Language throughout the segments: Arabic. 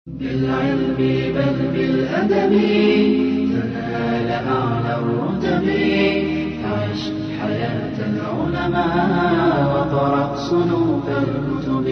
بالعلم بل بالأدب تنال أعلى الرتب. عش حياة العلماء وقرأ صنوف الكتب.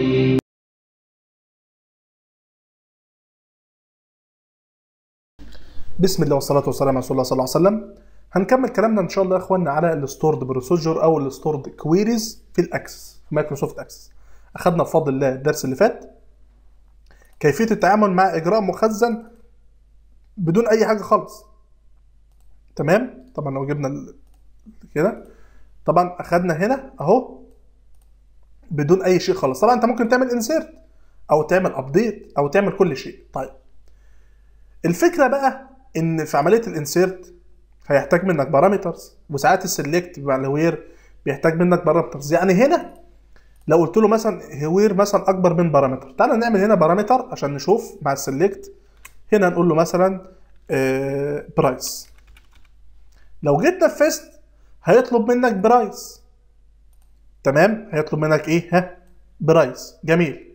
بسم الله والصلاة والسلام على رسول الله صلى الله عليه وسلم. هنكمل كلامنا ان شاء الله يا اخوانا على الستورد بروسيجر او الستورد كويريز في الاكسس في مايكروسوفت اكسس. اخذنا بفضل الله الدرس اللي فات كيفية التعامل مع اجراء مخزن بدون اي حاجة خالص. تمام؟ طبعا لو جبنا كده طبعا اخذنا هنا اهو بدون اي شيء خالص. طبعا انت ممكن تعمل انسيرت او تعمل ابديت او تعمل كل شيء. طيب الفكرة بقى ان في عملية الانسيرت هيحتاج منك بارامترز، وساعات السلكت مع الهوير بيحتاج منك بارامترز. يعني هنا لو قلت له مثلا هوير مثلا اكبر من بارامتر، تعال نعمل هنا بارامتر عشان نشوف مع السلكت. هنا نقول له مثلا برايس. لو جيت نفذت هيطلب منك برايس. تمام؟ هيطلب منك ايه؟ برايس. جميل.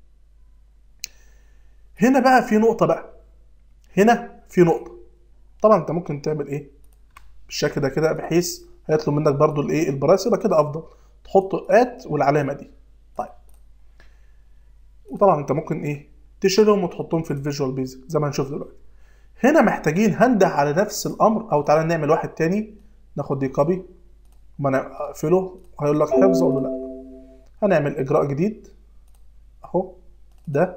هنا بقى في نقطة بقى. هنا في نقطة. طبعا انت ممكن تعمل ايه بالشكل ده كده بحيث هيطلب منك برضو الايه البرايس، يبقى كده افضل تحط ات والعلامه دي. طيب وطبعا انت ممكن ايه تشيلهم وتحطهم في الفيجوال بيزك زي ما هنشوف دلوقتي. هنا محتاجين هنده على نفس الامر، او تعالى نعمل واحد تاني. ناخد دي كوبي ما نقفله، هيقول لك حفظ، اقول له لا. هنعمل اجراء جديد اهو ده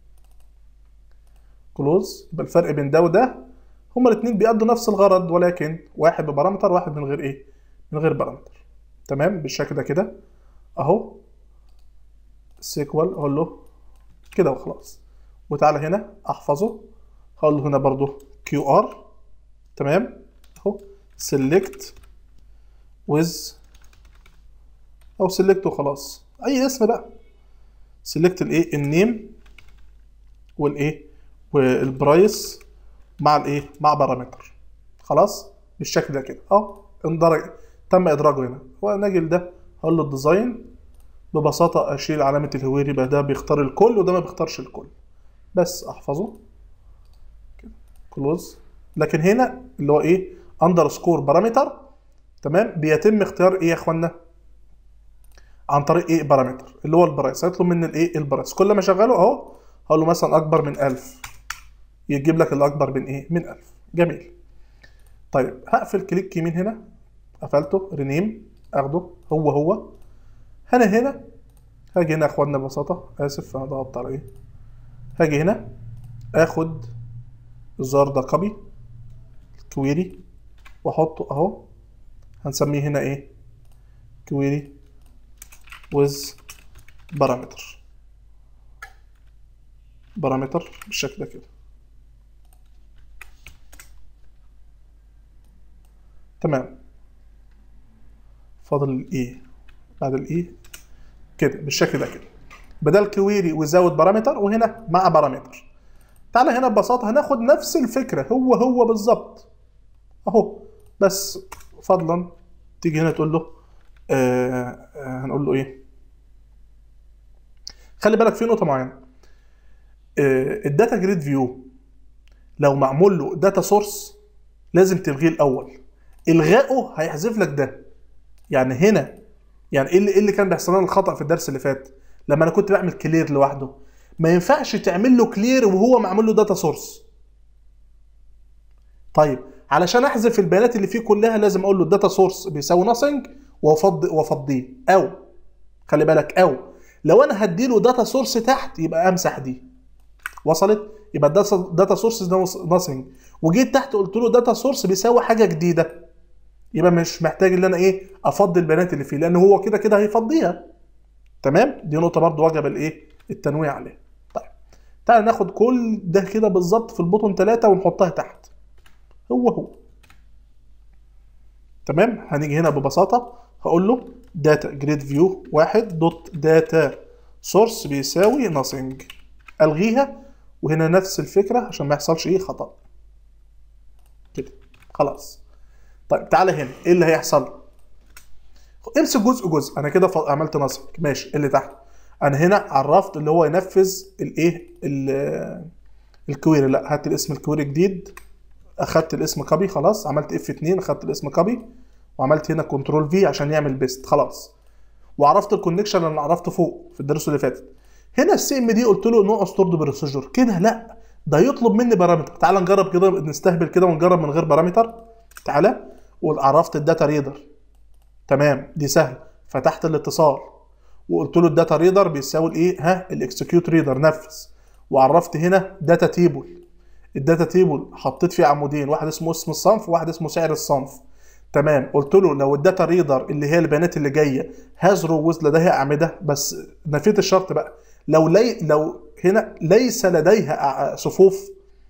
كلوز. يبقى الفرق بين ده وده هما الاثنين بيأدوا نفس الغرض، ولكن واحد ببارامتر واحد من غير ايه؟ من غير بارامتر. تمام؟ بالشكل ده كده اهو سيكوال، اقول له كده وخلاص. وتعالى هنا احفظه، هقول له هنا برضو كيو ار. تمام اهو سيلكت ويز او سيلكت وخلاص، اي اسم بقى. سيلكت الايه النيم والايه والبرايس مع الايه مع بارامتر. خلاص بالشكل ده كده اهو اندرج، تم ادراجه هنا. ونجي لده هقول له الديزاين. ببساطه اشيل علامه الهوير، يبقى ده بيختار الكل وده ما بيختارش الكل، بس احفظه كده كلوز. لكن هنا اللي هو ايه اندرسكور بارامتر. تمام؟ بيتم اختيار ايه يا اخوانا عن طريق ايه بارامتر اللي هو البرايس. هيطلب مني الايه البرايس. كل ما اشغله اهو هقول له مثلا اكبر من 1000، يجيب لك الاكبر من ايه من 1000. جميل. طيب هقفل كليك يمين هنا، قفلته رينيم، اخده هو هنا هاجي هنا يا اخوانا ببساطه، اسف انا ضغطت على ايه. هاجي هنا اخد الزرار ده كوبي كويري واحطه اهو. هنسميه هنا ايه كويري ويز بارامتر بالشكل ده كده. تمام. فاضل الايه بعد الايه كده بالشكل ده كده، بدل كويري وزود بارامتر وهنا مع بارامتر. تعالى هنا ببساطه هناخد نفس الفكره هو بالظبط اهو، بس فضلا تيجي هنا تقول له هنقول له ايه. خلي بالك في نقطه معينه. الداتا جريد فيو لو معمول له داتا سورس لازم تلغيه الاول. الغائه هيحذف لك ده. يعني هنا يعني ايه اللي كان بيحصل لنا الخطا في الدرس اللي فات لما انا كنت بعمل كلير لوحده. ما ينفعش تعمل له كلير وهو معمول له داتا سورس. طيب علشان احذف البيانات اللي فيه كلها لازم اقول له الداتا سورس بيساوي ناثينج وافضيه، او خلي بالك، او لو انا هديله داتا سورس تحت يبقى امسح دي. وصلت؟ يبقى الداتا سورس ده ناثينج، وجيت تحت قلت له داتا سورس بيساوي حاجه جديده، يبقى مش محتاج ان انا ايه افضي البيانات اللي فيه، لان هو كده كده هيفضيها. تمام؟ دي نقطه برضو وجب الايه التنويه عليها. طيب تعال ناخد كل ده كده بالظبط في البوتون 3 ونحطها تحت هو. تمام؟ هنيجي هنا ببساطه هقول له داتا جريد فيو واحد دوت داتا سورس بيساوي ناثينج، الغيها. وهنا نفس الفكره عشان ما يحصلش ايه خطا كده. خلاص. طيب تعالى هنا ايه اللي هيحصل. امسك جزء. انا كده عملت ناثينج ماشي. اللي تحت انا هنا عرفت اللي هو ينفذ الايه الكويري، لا هات الاسم الكويري جديد، اخدت الاسم كوبي خلاص، عملت F2 اخدت الاسم كوبي وعملت هنا كنترول في عشان يعمل بيست خلاص. وعرفت الكونكشن اللي عرفته فوق في الدروس اللي فاتت. هنا السي ام دي قلت له نوع ستورد بروسيجر كده، لا ده يطلب مني بارامتر. تعال نجرب كده، نستهبل كده ونجرب من غير بارامتر. تعالى وعرفت الداتا ريدر، تمام دي سهل. فتحت الاتصال وقلت له الداتا ريدر بيساوي الايه، الاكسكيوت ريدر نفذ. وعرفت هنا داتا تيبل، الداتا تيبل حطيت فيه عمودين، واحد اسمه اسم الصنف وواحد اسمه سعر الصنف، تمام. قلت له لو الداتا ريدر اللي هي البيانات اللي جايه هاز روز لديها اعمده، بس نفيت الشرط بقى، لو هنا ليس لديها صفوف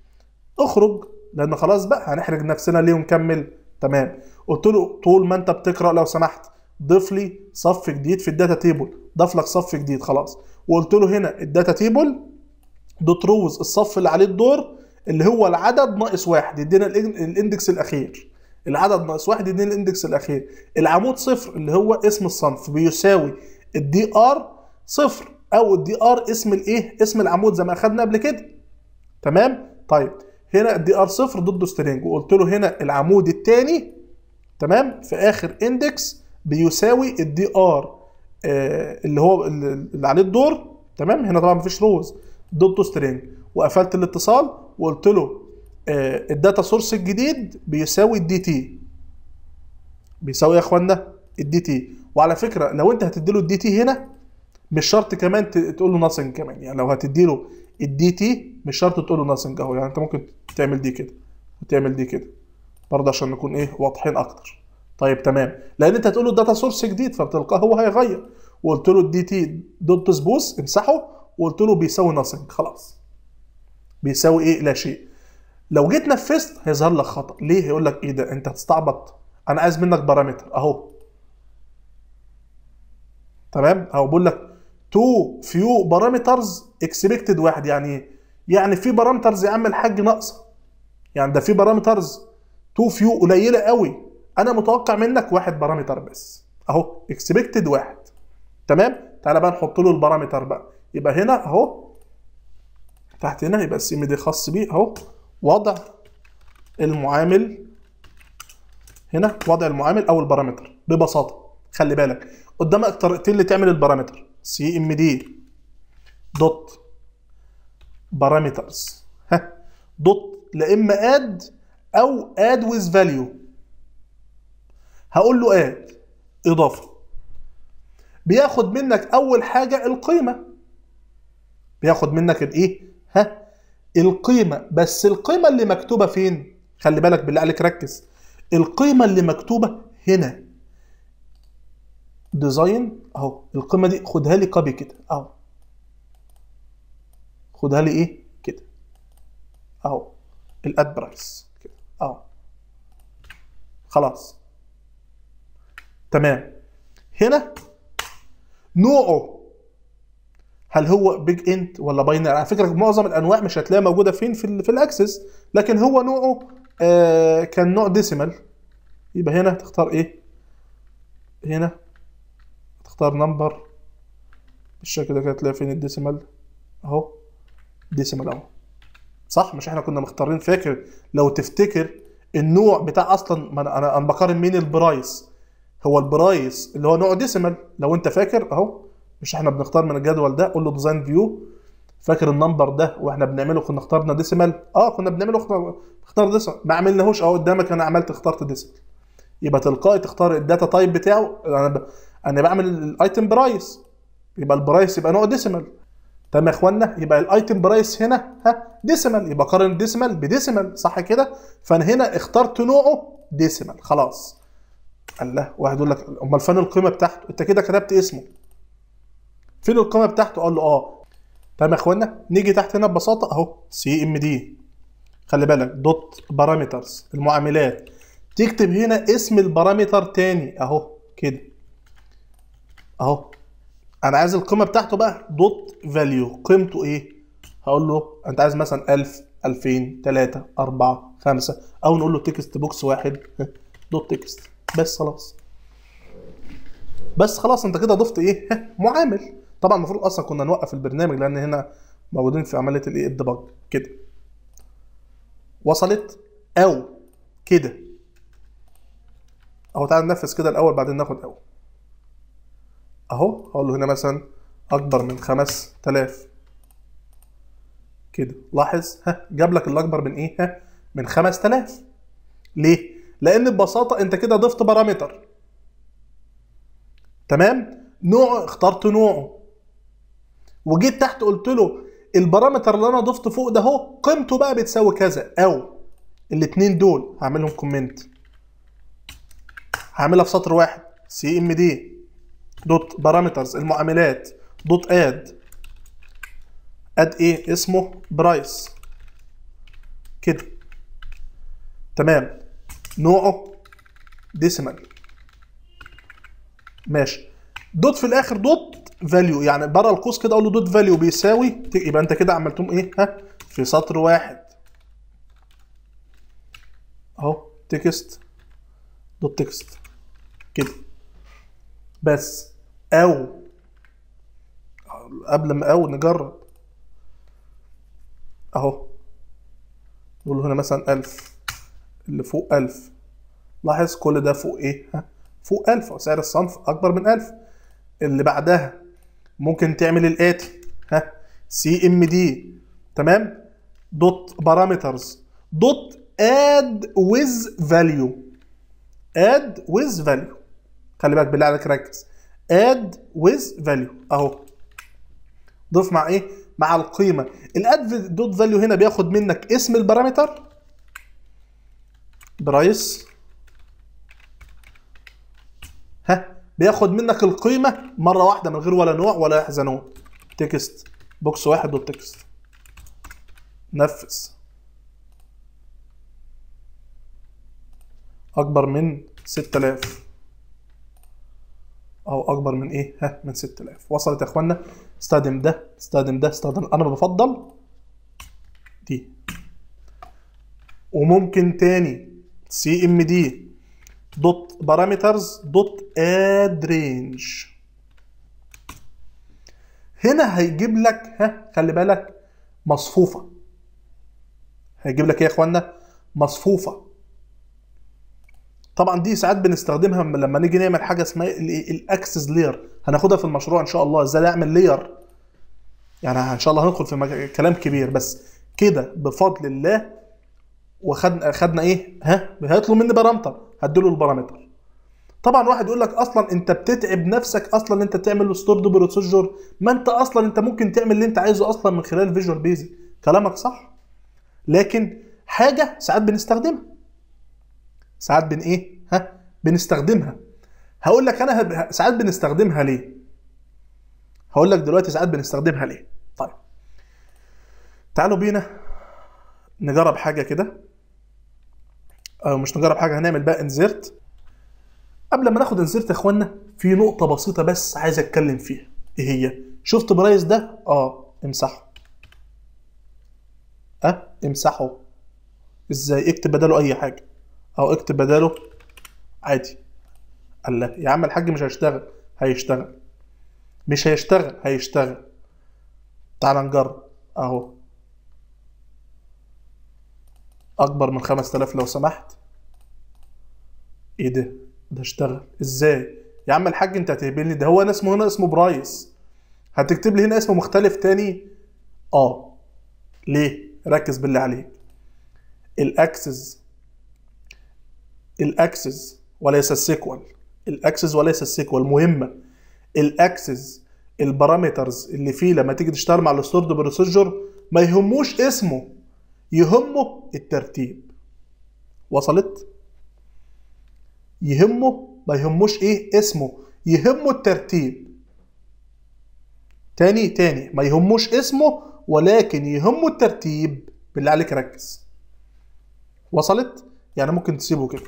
اخرج، لان خلاص بقى هنحرج نفسنا ليه ونكمل، تمام. قلت له طول ما انت بتقرا لو سمحت ضيف لي صف جديد في الداتا تيبل، ضاف لك صف جديد خلاص. وقلت له هنا الداتا تيبل دوت روز الصف اللي عليه الدور اللي هو العدد ناقص واحد يدينا الاندكس الاخير، العدد ناقص واحد يدينا الاندكس الاخير. العمود صفر اللي هو اسم الصنف بيساوي الدي ار صفر، او الدي ار اسم الايه، اسم العمود زي ما اخدنا قبل كده، تمام. طيب هنا الدي ار صفر ضده سترينج، وقلت له هنا العمود الثاني تمام في اخر اندكس بيساوي الدي ار اللي هو اللي عليه الدور، تمام. هنا طبعا مفيش روز ضده سترينج. وقفلت الاتصال وقلت له الداتا سورس الجديد بيساوي الدي تي، بيساوي يا اخوانا الدي تي. وعلى فكره لو انت هتدي له الدي تي هنا مش شرط كمان تقول له ناثينج كمان، يعني لو هتدي له الدي تي مش شرط تقول له ناثينج اهو، يعني انت ممكن تعمل دي كده وتعمل دي كده برضه عشان نكون ايه واضحين اكتر. طيب تمام، لان انت هتقول له الداتا سورس جديد فبتلقاه هو هيغير. وقلت له الدي تي دوت سبوس امسحه وقلت له بيساوي ناثينج خلاص، بيساوي ايه، لا شيء. لو جيت نفذت هيظهر لك خطا، ليه؟ هيقول لك ايه ده انت هتستعبط، انا عايز منك بارامتر اهو، تمام. اهو بقول لك تو فيو بارامترز اكسبكتد واحد، يعني ايه؟ يعني في بارامترز يا عم الحاج ناقصه، يعني ده في بارامترز تو فيو قليله قوي، انا متوقع منك واحد بارامتر بس اهو اكسبكتد واحد، تمام. تعالى بقى نحط له البارامتر بقى، يبقى هنا اهو تحت هنا يبقى السي ام دي خاص بيه اهو، وضع المعامل، هنا وضع المعامل او البارامتر ببساطه. خلي بالك قدامك طريقتين اللي تعمل البارامتر، سي ام دي دوت بارامترز دوت لا اما اد او اد ويز فاليو. هقول له اد اضافه، بياخد منك اول حاجه القيمه، بياخد منك الايه، القيمه، بس القيمه اللي مكتوبه فين؟ خلي بالك بالله عليك ركز، القيمه اللي مكتوبه هنا ديزاين اهو، القيمه دي خدها لي كوبي كده اهو، خدها لي ايه كده اهو، الاد برايس كده اهو خلاص، تمام. هنا نوعه هل هو بيج انت ولا باينري؟ على فكره معظم الانواع مش هتلاقيها موجوده فين في الاكسس، لكن هو نوعه كان نوع ديسيمال، يبقى هنا تختار ايه، هنا تختار نمبر بالشكل ده كده، تلاقي فين الديسيمال اهو، ديسيمال اهو صح. مش احنا كنا مختارين، فاكر لو تفتكر النوع بتاع اصلا، ما انا بقارن مين، البرايس، هو البرايس اللي هو نوع ديسيمال لو انت فاكر اهو، مش احنا بنختار من الجدول ده، قول له ديزاين فيو، فاكر النمبر ده واحنا بنعمله كنا اخترنا ديسيمال، كنا بنعمله اختار ديسيمال، ما عملناهوش اهو قدامك انا عملت اخترت ديسيمال، يبقى تلقائي تختار الداتا تايب بتاعه، انا بعمل الايتم برايس، يبقى البرايس يبقى نوع ديسيمال، تمام يا اخوانا. يبقى الايتم برايس هنا ديسيمال، يبقى قارن ديسيمال بديسيمال صح كده، فانا هنا اخترت نوعه ديسيمال خلاص. الله، واحد يقول لك امال فين القيمه بتاعته؟ انت كده كتبت اسمه، فين القيمه بتاعته؟ قال له تمام يا اخوانا. نيجي تحت هنا ببساطه اهو سي ام دي، خلي بالك دوت بارامترز المعاملات، تكتب هنا اسم البارامتر تاني اهو كده اهو، انا عايز القيمه بتاعته بقى دوت فاليو، قيمته ايه؟ هقول له انت عايز مثلا 1000 2000 3 4 5، او نقول له تكست بوكس واحد دوت تكست، بس خلاص، بس خلاص انت كده ضفت ايه، معامل. طبعا المفروض اصلا كنا نوقف البرنامج لان هنا موجودين في عمليه الايه، الديباج كده وصلت؟ او كده اهو. تعال ننفذ كده الاول بعدين ناخد او. اهو هقول له هنا مثلا اكبر من 5000 كده. لاحظ جاب لك الاكبر من ايه؟ من 5000. ليه؟ لان ببساطه انت كده ضفت بارامتر. تمام؟ نوعه اخترت نوعه، وجيت تحت قلت له البارامتر اللي انا ضفته فوق ده اهو قيمته بقى بتساوي كذا. او الاثنين دول هعملهم كومنت، هعملها في سطر واحد. cmd دوت بارامترز المعاملات دوت اد ايه اسمه برايس كده. تمام؟ نوعه ديسيمال. ماشي. دوت في الاخر دوت فاليو، يعني بره القوس كده اقول له دوت فاليو بيساوي، يبقى انت كده عملتهم ايه؟ في سطر واحد اهو. تكست دوت تكست كده بس. او قبل ما او نجرب اهو، نقول له هنا مثلا 1000 اللي فوق 1000. لاحظ كل ده فوق ايه؟ فوق 1000 وسعر الصنف اكبر من 1000. اللي بعدها ممكن تعمل الاتي cmd تمام دوت بارامترز دوت add with value. add with value، خلي بالك بالله عليك ركز. add with value اهو. ضيف مع ايه؟ مع القيمه. الاد دوت فاليو هنا بياخد منك اسم البارامتر برايس، بياخد منك القيمه مره واحده من غير ولا نوع ولا يحزنون. تكست بوكس واحد دوت تكست. نفذ. اكبر من 6000 او اكبر من ايه؟ من 6000. وصلت يا اخوانا؟ استخدم ده، استخدم ده، استخدم. انا بفضل دي. وممكن تاني cmd دوت بارامترز دوت اد رينج. هنا هيجيب لك خلي بالك مصفوفه. هيجيب لك ايه يا اخوانا؟ مصفوفه. طبعا دي ساعات بنستخدمها لما نيجي نعمل حاجه اسمها الاكسس لاير. هناخدها في المشروع ان شاء الله ازاي نعمل لاير، يعني ان شاء الله هندخل في كلام كبير. بس كده بفضل الله. وخدنا ايه؟ هيطلب مني بارامتر، هديله البارامتر. طبعا واحد يقول لك اصلا انت بتتعب نفسك اصلا انت تعمل له ستورد بروسيجر، ما انت اصلا انت ممكن تعمل اللي انت عايزه اصلا من خلال فيجوال بيزك. كلامك صح، لكن حاجه ساعات بنستخدمها، ساعات بنستخدمها. هقول لك انا ساعات بنستخدمها ليه. هقول لك دلوقتي ساعات بنستخدمها ليه. طيب تعالوا بينا نجرب حاجه كده، او مش نجرب حاجه، هنعمل بقى انزيرت. قبل ما ناخد انزيرت يا اخوانا في نقطه بسيطه بس عايز اتكلم فيها. ايه هي؟ شفت برايس ده؟ امسحه. امسحه. ازاي؟ اكتب بداله اي حاجه، او اكتب بداله عادي. الله يا عم الحاج مش هيشتغل. هيشتغل. مش هيشتغل، هيشتغل. تعال نجرب اهو. اكبر من 5000 لو سمحت. ايه ده؟ ده اشتغل ازاي؟ يا عم الحاج انت هتهبلني، ده هو انا اسمه هنا اسمه برايس، هتكتب لي هنا اسمه مختلف تاني. ليه؟ ركز بالله عليك. الاكسس وليس السيكوال. الاكسس وليس السيكوال مهمه. الاكسس البارامترز اللي فيه لما تيجي تشتغل مع الستورد بروسيجر ما يهموش اسمه، يهمه الترتيب. وصلت؟ ما يهموش ايه اسمه، يهمه الترتيب. تاني ما يهموش اسمه ولكن يهمه الترتيب. بالله عليك ركز. وصلت؟ يعني ممكن تسيبه كده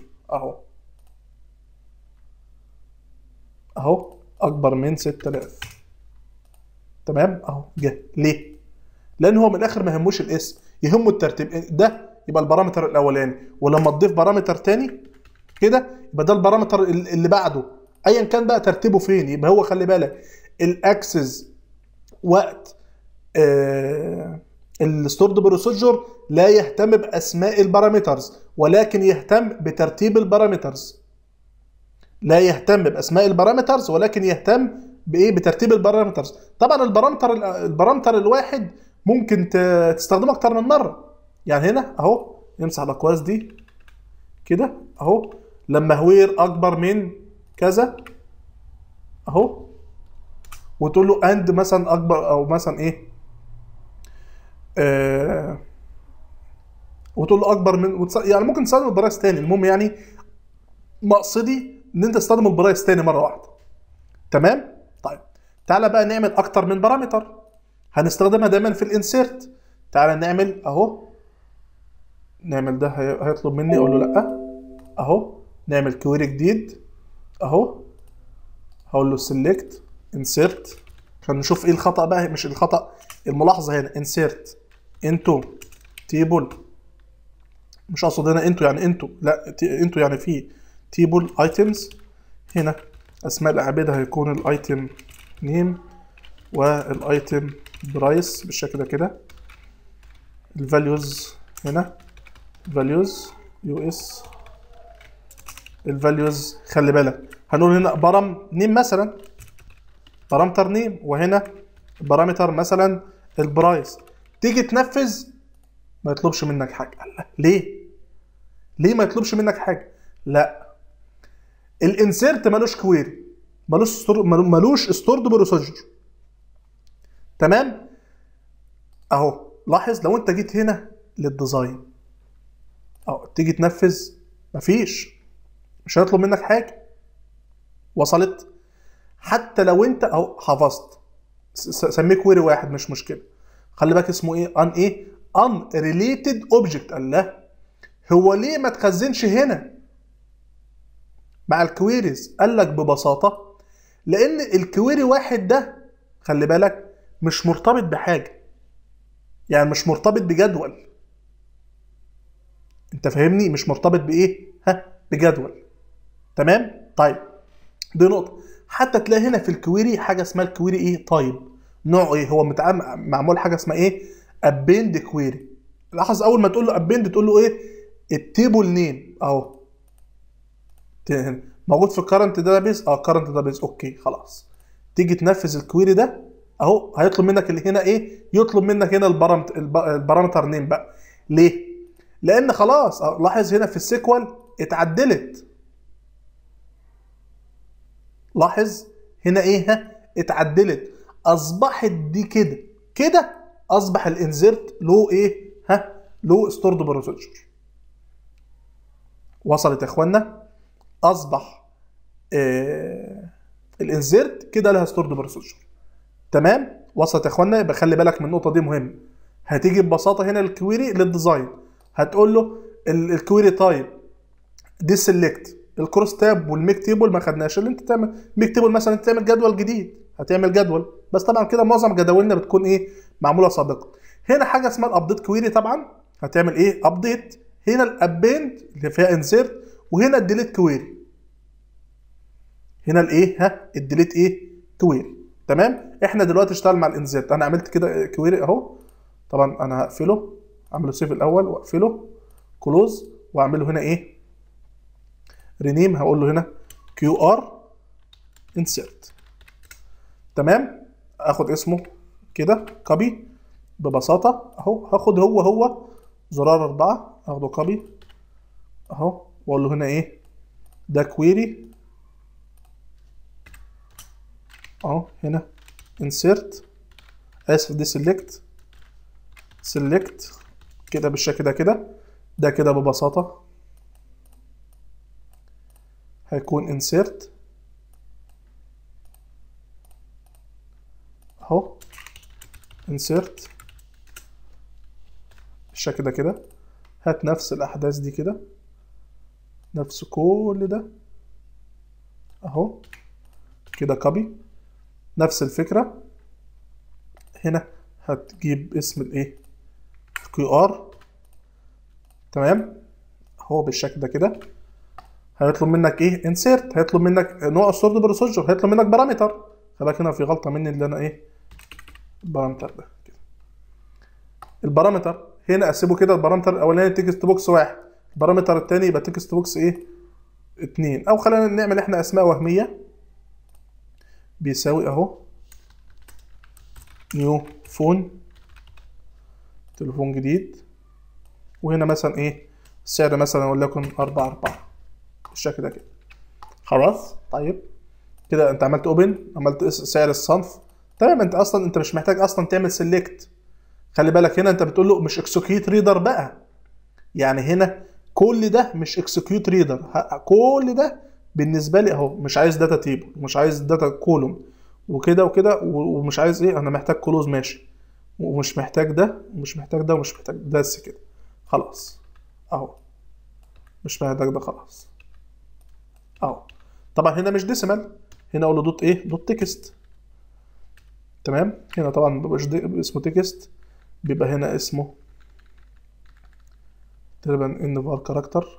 اهو اكبر من 6000. تمام اهو جه. ليه؟ لان هو من الاخر ما يهموش الاسم، يهمه الترتيب. ده يبقى البارامتر الاولاني، ولما تضيف بارامتر تاني كده يبقى ده البارامتر اللي بعده ايا كان بقى ترتيبه فين. يبقى هو خلي بالك الاكسس وقت الستورد بروسيجر لا يهتم باسماء البارامترز ولكن يهتم بترتيب البارامترز. لا يهتم باسماء البارامترز ولكن يهتم بايه؟ بترتيب البارامترز. طبعا البارامتر الواحد ممكن تستخدمه اكتر من مره. يعني هنا اهو نمسح الاقواس دي كده اهو، لما هوير اكبر من كذا اهو، وتقول له اند مثلا اكبر او مثلا ايه وتقول له اكبر من يعني ممكن تستخدم البرايس تاني. المهم يعني مقصدي ان انت تستخدم البرايس تاني مره واحده. تمام. طيب تعالى بقى نعمل اكتر من بارامتر هنستخدمها دايما في الانسيرت. تعالى نعمل اهو، نعمل ده هيطلب مني اقول له لا اهو، نعمل كويري جديد اهو، هقول له سيلكت انسيرت. عشان نشوف ايه الخطا بقى، مش الخطا، الملاحظه هنا انسيرت انتو تيبل، مش اقصد هنا انتو يعني انتو، لا انتو يعني في تيبل ايتمز. هنا اسماء الاعمده هيكون الايتم نيم والايتم برايس بالشكل ده كده. الفاليوز هنا فاليوز يو اس، الفاليوز خلي بالك هنقول هنا بارام نيم مثلا، بارامتر نيم، وهنا بارامتر مثلا البرايس. تيجي تنفذ ما يطلبش منك حاجه. ليه؟ ليه ما يطلبش منك حاجه؟ لا، الانسيرت مالوش كويري، مالوش ستورد بروسيجر. تمام. اهو لاحظ لو انت جيت هنا للديزاين اهو تيجي تنفذ مفيش، مش هيطلب منك حاجه. وصلت؟ حتى لو انت اهو حفظت سميه كويري واحد مش مشكله. خلي بالك اسمه ايه؟ ان ريليتد اوبجكت. الله، هو ليه ما تخزنش هنا مع الكويريز؟ قال لك ببساطه لان الكويري واحد ده خلي بالك مش مرتبط بحاجه، يعني مش مرتبط بجدول. انت فاهمني؟ مش مرتبط بايه؟ بجدول. تمام. طيب دي نقطه. حتى تلاقي هنا في الكويري حاجه اسمها الكويري ايه؟ طيب نوعه ايه؟ هو معمول حاجه اسمها ايه؟ ابند كويري. لاحظ اول ما تقول له ابند تقول له ايه؟ التيبل نيم اهو موجود في الكرنت داتابيز. كرنت داتابيز اوكي خلاص. تيجي تنفذ الكويري ده اهو هيطلب منك اللي هنا ايه؟ يطلب منك هنا البارامتر نيم بقى. ليه؟ لان خلاص لاحظ هنا في السيكوال اتعدلت. لاحظ هنا ايه؟ اتعدلت، اصبحت دي كده كده، اصبح الانزرت له ايه؟ له ستورد بروسيجر. وصلت يا اخوانا؟ اصبح الانزرت كده لها ستورد بروسيجر. تمام. وصلت يا اخوانا؟ يبقى خلي بالك من النقطه دي مهمه. هتيجي ببساطه هنا الكويري للديزاين هتقول له الكويري تايب دي سيلكت الكروس تاب والميك تيبل ما خدناش. اللي انت تعمل ميك تيبل مثلا انت تعمل جدول جديد، هتعمل جدول بس طبعا كده معظم جداولنا بتكون ايه؟ معموله سابقا. هنا حاجه اسمها الابديت كويري، طبعا هتعمل ايه؟ ابديت. هنا الابند اللي فيها انسيرت، وهنا الديليت كويري. هنا الايه؟ الديليت ايه؟ كويري. تمام. احنا دلوقتي اشتغل مع الانسيرت. انا عملت كده كويري اهو. طبعا انا هقفله، اعمله سيف الاول واقفله كلوز واعمله هنا ايه؟ رينيم. هقول له هنا كيو ار انسيرت. تمام. اخد اسمه كده كوبي ببساطه اهو. هاخد هو زرار 4 اخده كوبي اهو واقول له هنا ايه؟ ده كويري اهو. هنا انسيرت، اسف دي سيلكت كده بالشكل ده كده. ده كده ببساطه هيكون انسيرت اهو، انسيرت بالشكل ده كده. هات نفس الاحداث دي كده، نفس كل ده اهو كده كوبي. نفس الفكره هنا هتجيب اسم الايه؟ كيو ار. تمام. هو بالشكل ده كده هيطلب منك ايه؟ انسيرت. هيطلب منك نوع السورد بروسيجر، هيطلب منك بارامتر. خلي بالك هنا في غلطه مني اللي انا ايه؟ البارامتر ده كده البارامتر هنا اسيبه كده، البارامتر الاولاني تكست بوكس 1، البارامتر الثاني يبقى تكست بوكس ايه 2، او خلينا نعمل احنا اسماء وهميه بيساوي اهو نيو فون، تليفون جديد، وهنا مثلا ايه السعر مثلا وليكن 4 بالشكل ده كده. خلاص طيب كده انت عملت اوبن، عملت سعر الصنف تمام. انت اصلا انت مش محتاج اصلا تعمل سيلكت، خلي بالك هنا انت بتقول له مش اكسكيوت ريدر بقى، يعني هنا كل ده مش اكسكيوت ريدر، كل ده بالنسبه لي اهو مش عايز داتا تيبل ومش عايز داتا كولوم وكده وكده ومش عايز ايه، انا محتاج كلوز ماشي، ومش محتاج ده ومش محتاج ده ومش محتاج ده، بس كده خلاص اهو مش محتاج ده خلاص اهو. طبعا هنا مش ديسيمال، هنا اقول له دوت ايه دوت تكست تمام. هنا طبعا مبيبقاش اسمه تكست، بيبقى هنا اسمه تقريبا ان فار كاركتر،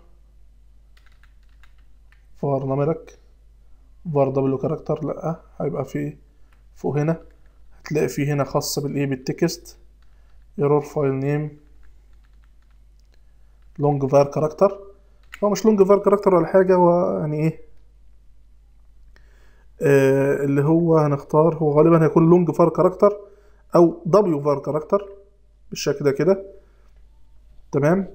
فار نمرك، فار دبليو كاركتر، لا هيبقى في فوق هنا هتلاقي فيه هنا خاصة بالايه بالتكست ايرور فايل نيم لونج فار كاركتر. هو مش لونج فار كاركتر ولا حاجة، هو يعني ايه اللي هو هنختار، هو غالبا هيكون لونج فار كاركتر او دبليو فار كاركتر بالشكل ده كده تمام.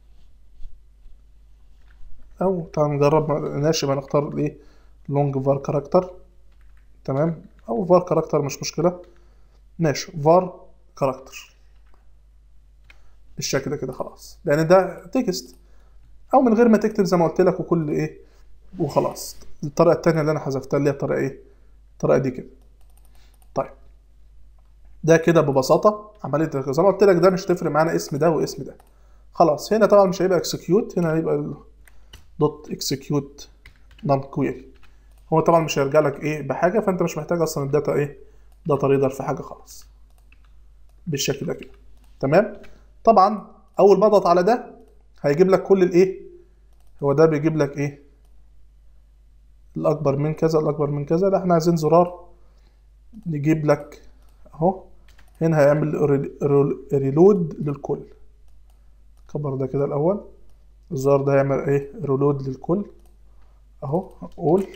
او تعال نجرب ناشئ هنختار الايه لونج فار كاركتر تمام، او فار كاركتر مش مشكلة، ماشي فار كاركتر بالشكل ده كده خلاص، لان ده تكست، او من غير ما تكتب زي ما قلت لك وكل ايه وخلاص. الطريقه الثانيه اللي انا حذفتها اللي هي الطريقه ايه الطريقه دي كده. طيب ده كده ببساطه عمليه زي ما قلت لك، ده مش تفرق معانا اسم ده واسم ده خلاص. هنا طبعا مش هيبقى اكسكيوت، هنا هيبقى دوت اكسكيوت نون كويري، هو طبعا مش هيرجع لك ايه بحاجه، فانت مش محتاج اصلا الداتا ايه داتا ريدر في حاجه خالص بالشكل ده كده تمام. طبعا اول ما اضغط على ده هيجيب لك كل الايه، هو ده بيجيب لك ايه الاكبر من كذا الاكبر من كذا، لا احنا عايزين زرار نجيب لك اهو، هنا هيعمل ريلود للكل. كبر ده كده الاول، الزرار ده هيعمل ايه ريلود للكل اهو، اقول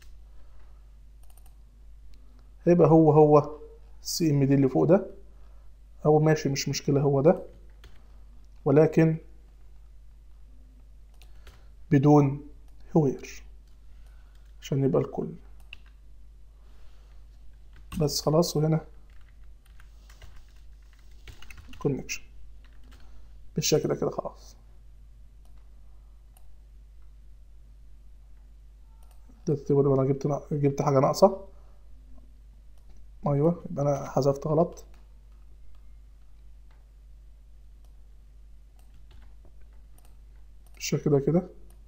هيبقى هو السي ام دي اللي فوق ده، او ماشي مش مشكلة هو ده، ولكن بدون هوير عشان يبقى الكل بس خلاص. وهنا كونكشن بالشكل ده كده خلاص. ده تقول انا جبت حاجه ناقصه، ايوه يبقى انا حذفت غلط بالشكل ده كده،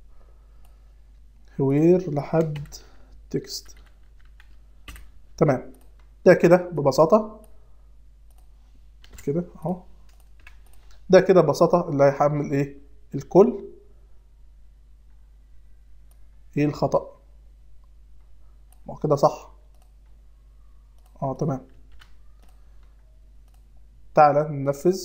هوير لحد تكست تمام. ده كده ببساطه كده اهو، ده كده ببساطه اللي هيحمل ايه الكل. ايه الخطأ؟ ما هو كده صح تمام. تعالى ننفذ.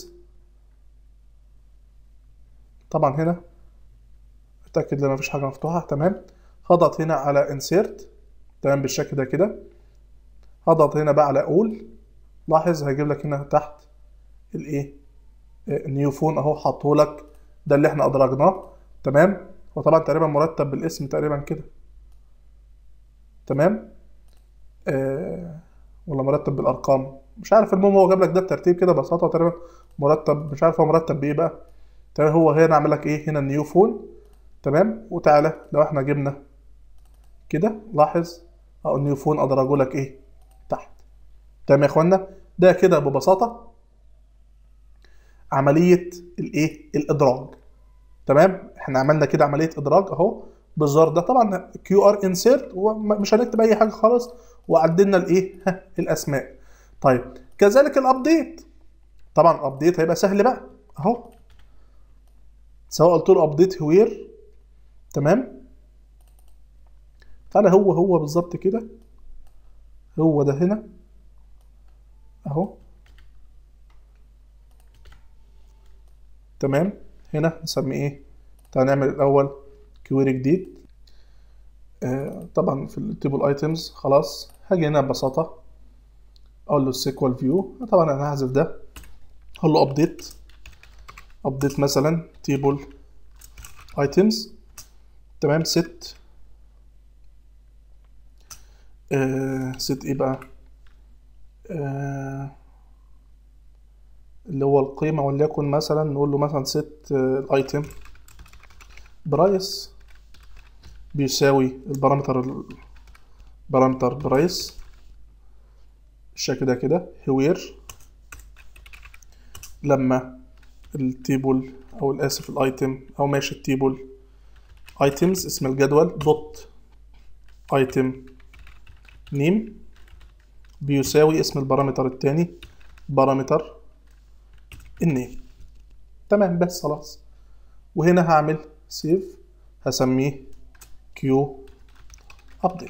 طبعا هنا اتاكد ان مفيش حاجه مفتوحه تمام، هضغط هنا على insert تمام بالشكل ده كده، هضغط هنا بقى على all، لاحظ هيجيب لك هنا تحت الايه نيو فون اهو حاطه لك، ده اللي احنا ادرجناه تمام. وطبعا تقريبا مرتب بالاسم تقريبا كده تمام، ولا مرتب بالارقام مش عارف، المهم هو جاب لك ده الترتيب كده ببساطه تقريبا مرتب، مش عارف هو مرتب بايه بقى تمام. هو هنا عامل لك ايه هنا النيو فون تمام. وتعالى لو احنا جبنا كده لاحظ النيو فون ادرجوا لك ايه تحت تمام يا اخوانا. ده كده ببساطه عمليه الايه الادراج تمام. احنا عملنا كده عمليه ادراج اهو بالزرار ده، طبعا كيو ار انسيرت ومش هنكتب اي حاجه خالص، وعدلنا الايه الاسماء. طيب كذلك الابديت، طبعا الابديت هيبقى سهل بقى اهو، سواء قلت له ابديت هوير تمام. تعالى هو بالظبط كده، هو ده هنا اهو تمام. هنا نسميه ايه؟ تعال نعمل الاول كويري جديد. طبعا في التيبل ايتمز خلاص هاجي هنا ببساطه اقول له سيكوال فيو. طبعا انا هحذف ده، اقول له ابديت مثلا تيبل ايتمز. تمام. ست ايه بقى؟ اللي هو القيمة، وليكن مثلا نقول له مثلا ست الايتم برايس بيساوي البارامتر برايس بالشكل ده كده. هوير لما التيبل او الاسف الايتم او ماشي التيبل ايتمز اسم الجدول دوت ايتم نيم بيساوي اسم البارامتر التاني بارامتر النيم. تمام. بس خلاص. وهنا هعمل سيف، هسميه كيو ابديت.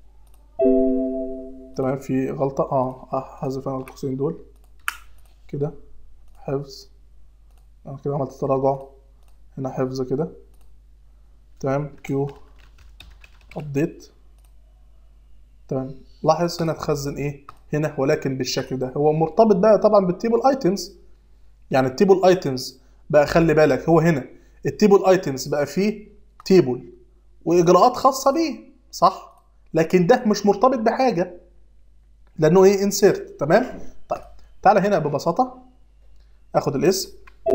تمام. في غلطة هحذف انا القوسين دول كده. حفظ. انا كده عملت تراجع. هنا حفظ كده. تمام. كيو ابديت. تمام. لاحظ هنا تخزن ايه هنا، ولكن بالشكل ده. هو مرتبط بقى طبعا بالتيبل ايتمز. يعني التيبل ايتمز بقى خلي بالك، هو هنا التيبل ايتمز بقى فيه تيبل واجراءات خاصة بيه، صح؟ لكن ده مش مرتبط بحاجة لانه ايه؟ انسيرت. تمام. طيب تعالى هنا ببساطة اخد الاسم.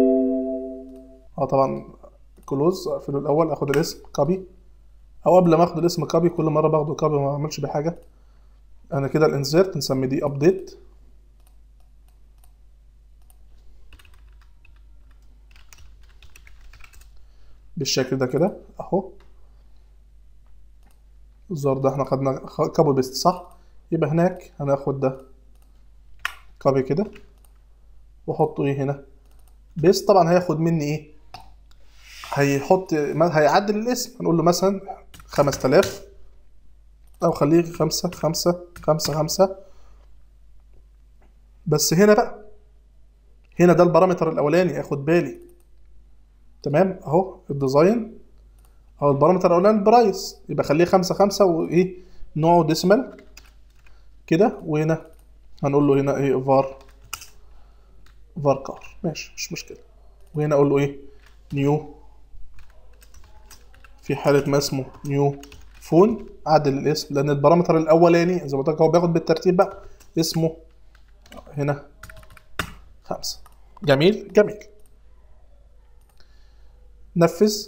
طبعا كلوز اقفله الاول. اخد الاسم كوبي، او قبل ما اخد الاسم كوبي كل مرة باخده كوبي ما اعملش بحاجة. انا كده الانسيرت نسمي دي ابديت. بالشكل ده كده اهو. الزر ده احنا خدنا كوبي بيست، صح؟ يبقى هناك هناخد ده كوبي كده واحطه ايه هنا بيست. طبعا هياخد مني ايه؟ هيعدل الاسم. هنقول له مثلا 5000 او خليه 5 بس. هنا بقى هنا ده البارامتر الاولاني اخد بالي. تمام. اهو الديزاين او البارامتر الاولاني البرايس، يبقى خليه 5 وايه نوعه ديسيمال كده. وهنا هنقول له هنا ايه فار كار. ماشي مش مشكله. وهنا اقول له ايه نيو، في حاله ما اسمه نيو فون. عدل الاسم لان البارامتر الاولاني زي ما قلت لك هو بياخد بالترتيب بقى اسمه هنا 5. جميل جميل. نفذ.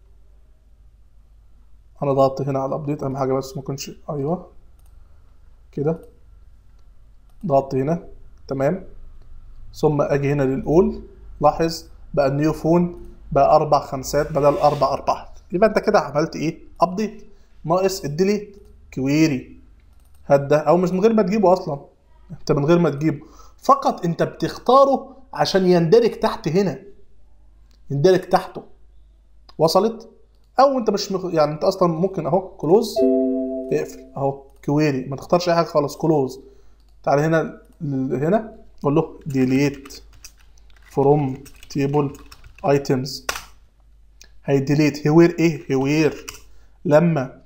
انا ضغطت هنا على الابديت اهم حاجه بس ما كنتش ايوه كده. ضغطت هنا. تمام. ثم اجي هنا للاول. لاحظ بقى النيو فون بقى 4 5 بدل 4 4. يبقى انت كده عملت ايه؟ ابديت. ناقص الديليت كويري. هات ده، او مش من غير ما تجيبه اصلا. انت من غير ما تجيبه فقط انت بتختاره عشان يندرج تحت هنا، يندرج تحته. وصلت؟ او انت مش يعني انت اصلا ممكن اهو كلوز اقفل اهو كويري، ما تختارش اي حاجه خالص. كلوز. تعال هنا قول له ديليت فروم تيبل ايتمز. هيديليت هوير ايه؟ هوير لما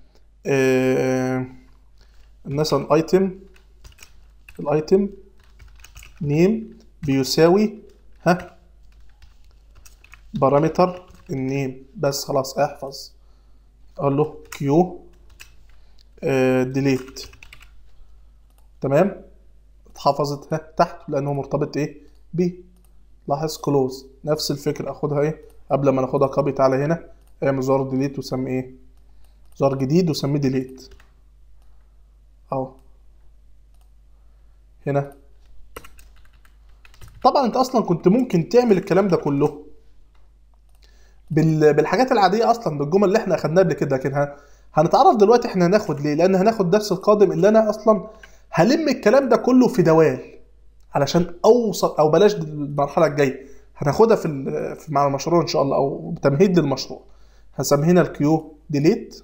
مثلا الايتم نيم بيساوي بارامتر النيم. بس خلاص. احفظ. اقول له كيو ديليت. تمام. اتحفظت تحت لانه مرتبط ايه بيه. لاحظ كلوز نفس الفكره. اخدها ايه قبل ما ناخدها كوبي. تعالى هنا اعمل زر ديليت وسمي ايه زر جديد وسميه ديليت اهو هنا. طبعا انت اصلا كنت ممكن تعمل الكلام ده كله بالحاجات العاديه اصلا بالجمل اللي احنا اخدناها قبل كده، لكن هنتعرف دلوقتي احنا هناخد ليه. لان هناخد درس القادم اللي انا اصلا هلم الكلام ده كله في دوال علشان اوصل، او بلاش المرحله الجايه هناخدها في مع المشروع ان شاء الله او تمهيد للمشروع. هسمي هنا الكيو ديليت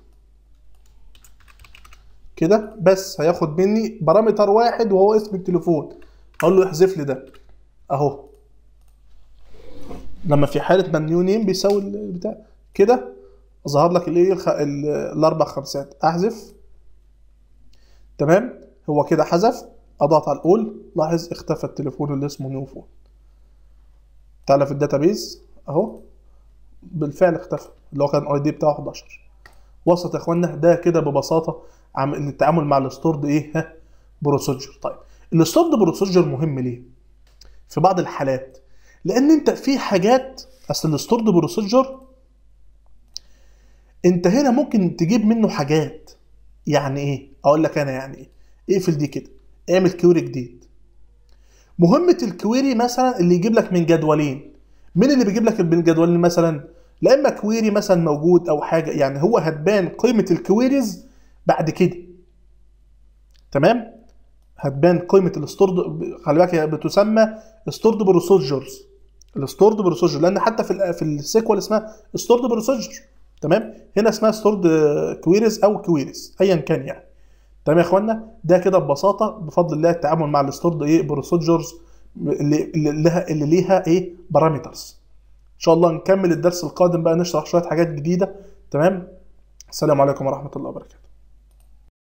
كده. بس هياخد مني بارامتر واحد وهو اسم التليفون. اقول له احذف لي ده اهو لما في حاله ما النيو نيم بيساوي البتاع كده ظهر لك الايه الاربع خمسات، احذف. تمام، هو كده حذف، اضغط على الاول، لاحظ اختفى التليفون اللي اسمه نيو فون. تعالى في الداتابيز اهو، بالفعل اختفى اللي هو كان اي دي بتاعه 11. وصلت يا اخوانا؟ ده كده ببساطه التعامل مع الستورد ايه بروسيجر. طيب الستورد بروسيجر مهم ليه؟ في بعض الحالات، لان انت في حاجات، اصل الستورد بروسيجر انت هنا ممكن تجيب منه حاجات. يعني ايه؟ اقول لك انا يعني ايه. اقفل دي كده، اعمل كويري جديد. مهمه الكويري مثلا اللي يجيب لك من جدولين. مين اللي بيجيب لك من جدولين مثلا؟ لا اما كويري مثلا موجود او حاجه، يعني هو هتبان قيمه الكويريز بعد كده. تمام، هتبان قيمه الستورد، خلي بالك هي بتسمى ستورد بروسيجرز. الستورد بروسيجر لان حتى في السيكوال اسمها ستورد بروسيجر. تمام، هنا اسمها ستورد كويريز او كويريز ايا كان يعني. تمام يا اخوانا، ده كده ببساطه بفضل الله التعامل مع الستورد بروسيجرز اللي ليها بارامترز. ان شاء الله نكمل الدرس القادم بقى، نشرح شويه حاجات جديده. تمام، السلام عليكم ورحمه الله وبركاته.